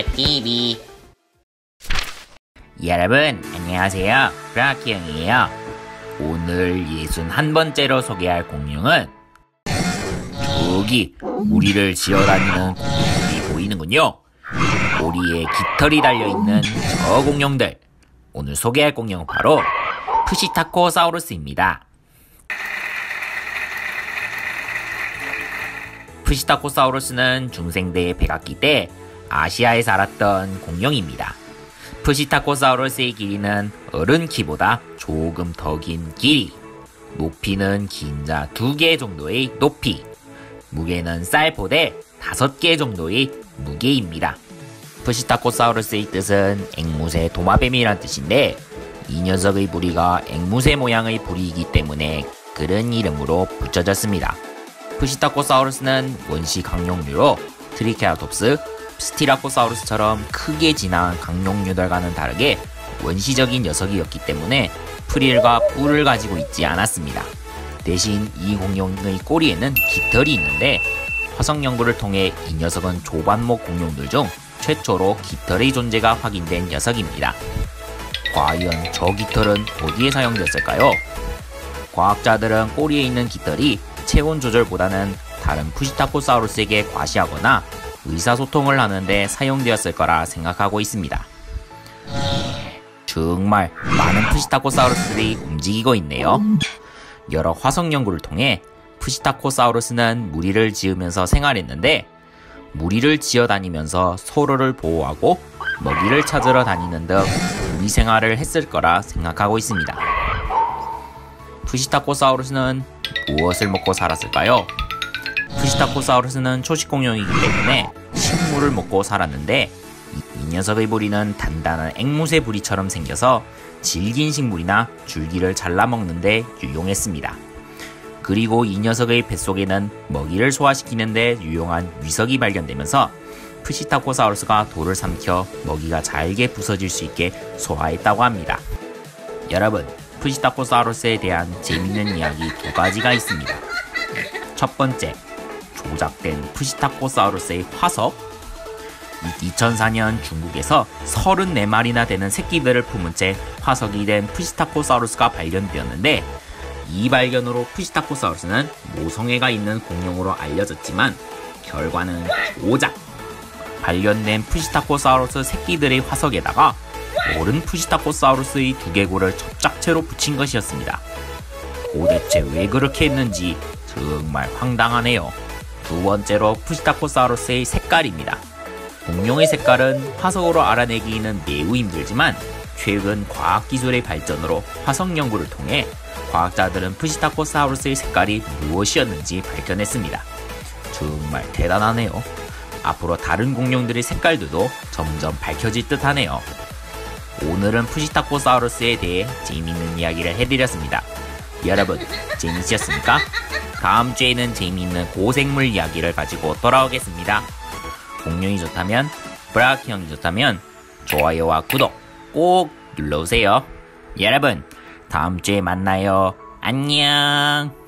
TV. 여러분 안녕하세요, 브라키 형이에요. 오늘 61번째로 소개할 공룡은 저기 우리를 지어다니는 공룡들이 보이는군요. 꼬리에 깃털이 달려있는 저 공룡들. 오늘 소개할 공룡은 바로 푸시타코사우루스입니다. 푸시타코사우루스는 중생대 백악기 때 아시아에 살았던 공룡입니다. 푸시타코사우루스의 길이는 어른 키보다 조금 더 긴 길이, 높이는 긴자 2개 정도의 높이, 무게는 쌀포대 5개 정도의 무게입니다. 푸시타코사우루스의 뜻은 앵무새 도마뱀이란 뜻인데, 이 녀석의 부리가 앵무새 모양의 부리이기 때문에 그런 이름으로 붙여졌습니다. 푸시타코사우루스는 원시 강룡류로 트리케라톱스, 스티라코사우루스처럼 크게 진화한 강룡류들과는 다르게 원시적인 녀석이었기 때문에 프릴과 뿔을 가지고 있지 않았습니다. 대신 이 공룡의 꼬리에는 깃털이 있는데, 화석 연구를 통해 이 녀석은 조반목 공룡들 중 최초로 깃털의 존재가 확인된 녀석입니다. 과연 저 깃털은 어디에 사용되었을까요? 과학자들은 꼬리에 있는 깃털이 체온 조절보다는 다른 푸시타코사우루스에게 과시하거나 의사소통을 하는데 사용되었을 거라 생각하고 있습니다. 정말 많은 푸시타코사우루스들이 움직이고 있네요. 여러 화석 연구를 통해 푸시타코사우루스는 무리를 지으면서 생활했는데, 무리를 지어다니면서 서로를 보호하고 먹이를 찾으러 다니는 등 무리 생활을 했을 거라 생각하고 있습니다. 푸시타코사우루스는 무엇을 먹고 살았을까요? 푸시타코사우루스는 초식공룡이기 때문에 식물을 먹고 살았는데, 이 녀석의 부리는 단단한 앵무새 부리처럼 생겨서 질긴 식물이나 줄기를 잘라먹는 데 유용했습니다. 그리고 이 녀석의 뱃속에는 먹이를 소화시키는 데 유용한 위석이 발견되면서 푸시타코사우루스가 돌을 삼켜 먹이가 잘게 부서질 수 있게 소화했다고 합니다. 여러분, 푸시타코사우루스에 대한 재밌는 이야기 2가지가 있습니다. 첫 번째, 조작된 푸시타코사우루스의 화석. 2004년 중국에서 34마리나 되는 새끼들을 품은 채 화석이 된 푸시타코사우루스가 발견되었는데, 이 발견으로 푸시타코사우루스는 모성애가 있는 공룡으로 알려졌지만 결과는 조작. 발견된 푸시타코사우루스 새끼들의 화석에다가 어른 푸시타코사우루스의 두개골을 접착체로 붙인 것이었습니다. 도대체 왜 그렇게 했는지 정말 황당하네요. 두 번째로 푸시타코사우루스의 색깔입니다. 공룡의 색깔은 화석으로 알아내기는 매우 힘들지만, 최근 과학기술의 발전으로 화석 연구를 통해 과학자들은 푸시타코사우루스의 색깔이 무엇이었는지 밝혀냈습니다. 정말 대단하네요. 앞으로 다른 공룡들의 색깔들도 점점 밝혀질 듯 하네요. 오늘은 푸시타코사우루스에 대해 재미있는 이야기를 해드렸습니다. 여러분, 재미있었습니까? 다음 주에는 재미있는 고생물 이야기를 가지고 돌아오겠습니다. 공룡이 좋다면, 브라키 형이 좋다면 좋아요와 구독 꼭 눌러주세요. 여러분, 다음 주에 만나요. 안녕.